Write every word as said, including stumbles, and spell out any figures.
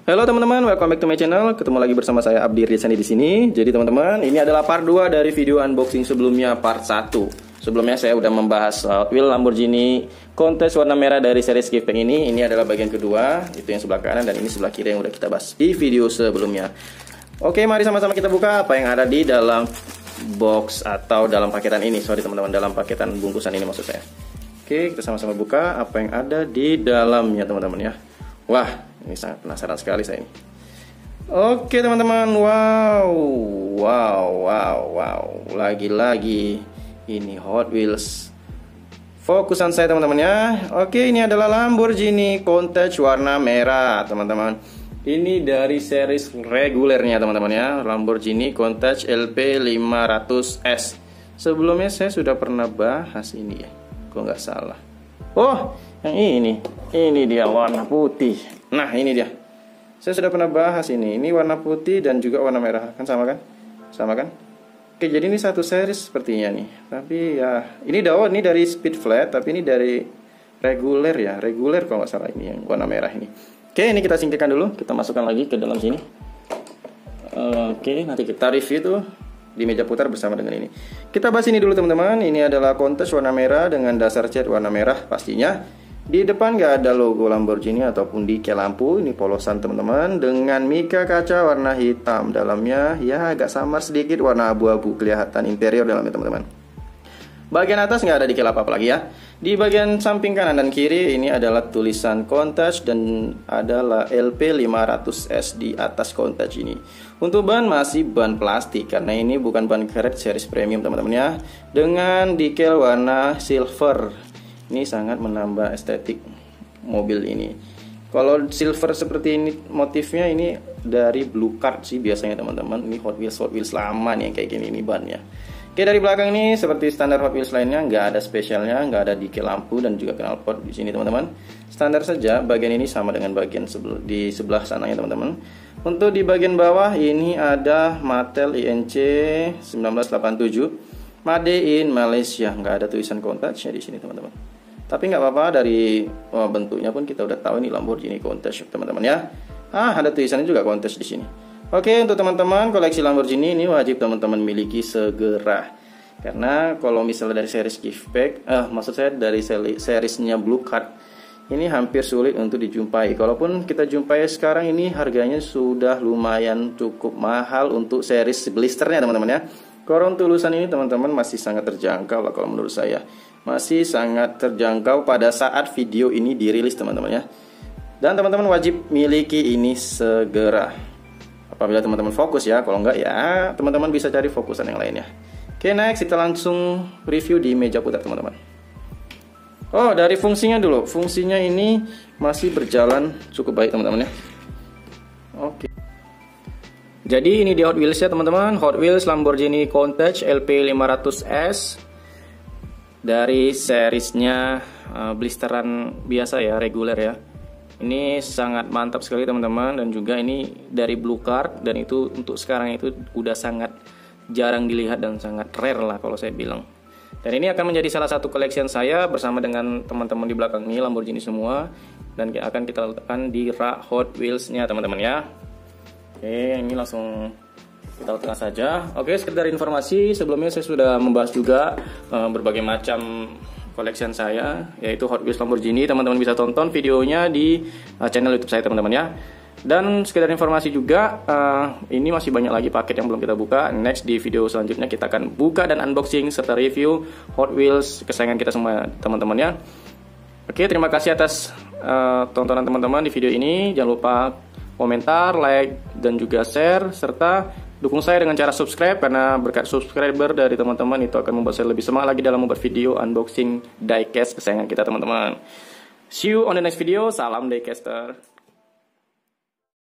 Halo teman-teman, welcome back to my channel. Ketemu lagi bersama saya Abdi Rizani di sini. Jadi teman-teman, ini adalah part dua dari video unboxing sebelumnya, part satu. Sebelumnya saya udah membahas Hot Wheels Lamborghini Countach warna merah dari seri Skiffpack ini. Ini adalah bagian kedua, itu yang sebelah kanan, dan ini sebelah kiri yang udah kita bahas di video sebelumnya. Oke, mari sama-sama kita buka apa yang ada di dalam box atau dalam paketan ini. Sorry teman-teman, dalam paketan bungkusan ini maksud saya. Oke, kita sama-sama buka apa yang ada di dalamnya teman-teman ya. Wah, ini sangat penasaran sekali saya ini. Oke teman-teman, wow, wow, wow, wow. Lagi-lagi ini Hot Wheels. Fokusan saya teman-teman ya. Oke, ini adalah Lamborghini Countach warna merah teman-teman. Ini dari series regulernya teman-teman ya, Lamborghini Countach L P lima ratus S. Sebelumnya saya sudah pernah bahas ini ya, kok nggak salah. Oh, yang ini, ini dia warna putih. Nah, ini dia. Saya sudah pernah bahas ini. Ini warna putih dan juga warna merah, kan sama kan? Sama kan? Oke, jadi ini satu series sepertinya nih. Tapi ya, ini daun ini dari Speed Flat, tapi ini dari reguler ya, reguler kalau nggak salah ini yang warna merah ini. Oke, ini kita singkirkan dulu. Kita masukkan lagi ke dalam sini. Oke, nanti kita review tuh di meja putar bersama dengan ini. Kita bahas ini dulu teman-teman. Ini adalah Countach warna merah dengan dasar cat warna merah pastinya. Di depan nggak ada logo Lamborghini ataupun decal lampu. Ini polosan teman-teman dengan mika kaca warna hitam. Dalamnya ya agak samar sedikit warna abu-abu, kelihatan interior dalamnya teman-teman. Bagian atas nggak ada decal apa-apa lagi ya. Di bagian samping kanan dan kiri ini adalah tulisan Countach dan adalah L P lima ratus S di atas Countach ini. Untuk ban masih ban plastik karena ini bukan ban karet series premium teman-teman ya. Dengan decal warna silver. Ini sangat menambah estetik mobil ini. Kalau silver seperti ini motifnya ini dari blue card sih biasanya teman-teman. Ini Hot Wheels Hot Wheels lama nih yang kayak gini ini bannya. Oke, dari belakang ini seperti standar Hot Wheels lainnya, nggak ada spesialnya, nggak ada decal lampu dan juga knalpot di sini teman-teman. Standar saja. Bagian ini sama dengan bagian sebel di sebelah sananya teman-teman. Untuk di bagian bawah ini ada Mattel I N C seribu sembilan ratus delapan puluh tujuh, Made in Malaysia. Nggak ada tulisan Countach-nya di sini teman-teman. Tapi nggak apa-apa, dari oh, bentuknya pun kita udah tahu ini Lamborghini Countach teman-teman ya. Ah, ada tulisannya juga Countach di sini. Oke, untuk teman-teman koleksi Lamborghini ini wajib teman-teman miliki segera. Karena kalau misalnya dari seri Skiffpack, eh maksud saya dari seriesnya Blue Card, ini hampir sulit untuk dijumpai. Kalaupun kita jumpai sekarang ini harganya sudah lumayan cukup mahal untuk series blisternya teman-teman ya. Kalau tulisan ini teman-teman masih sangat terjangkau lah kalau menurut saya. Masih sangat terjangkau pada saat video ini dirilis teman-teman ya. Dan teman-teman wajib miliki ini segera. Apabila teman-teman fokus ya, kalau enggak ya teman-teman bisa cari fokusan yang lainnya. Oke, next kita langsung review di meja putar teman-teman. Oh, dari fungsinya dulu. Fungsinya ini masih berjalan cukup baik teman-teman ya. Oke. Jadi ini di Hot Wheels ya teman-teman. Hot Wheels Lamborghini Countach L P lima ratus S dari seriesnya uh, blisteran biasa ya, reguler ya. Ini sangat mantap sekali teman-teman, dan juga ini dari blue card, dan itu untuk sekarang itu udah sangat jarang dilihat dan sangat rare lah kalau saya bilang. Dan ini akan menjadi salah satu collection saya bersama dengan teman-teman di belakang ini Lamborghini semua, dan akan kita letakkan di rak Hot Wheels-nya teman-teman ya. Oke, ini langsung kita letakkan saja. Oke, sekedar informasi, sebelumnya saya sudah membahas juga uh, berbagai macam collection saya, yaitu Hot Wheels Lamborghini. Teman-teman bisa tonton videonya di uh, channel YouTube saya teman-teman ya. Dan sekedar informasi juga, uh, ini masih banyak lagi paket yang belum kita buka. Next di video selanjutnya kita akan buka dan unboxing serta review Hot Wheels kesayangan kita semua teman-teman ya. Oke, terima kasih atas uh, tontonan teman-teman di video ini. Jangan lupa komentar, like, dan juga share, serta dukung saya dengan cara subscribe, karena berkat subscriber dari teman-teman itu akan membuat saya lebih semangat lagi dalam membuat video unboxing diecast kesayangan kita teman-teman. See you on the next video. Salam diecaster.